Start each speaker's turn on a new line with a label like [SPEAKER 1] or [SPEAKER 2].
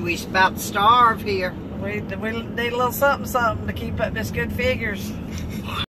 [SPEAKER 1] We about to starve here.
[SPEAKER 2] We need a little something to keep up this good figures.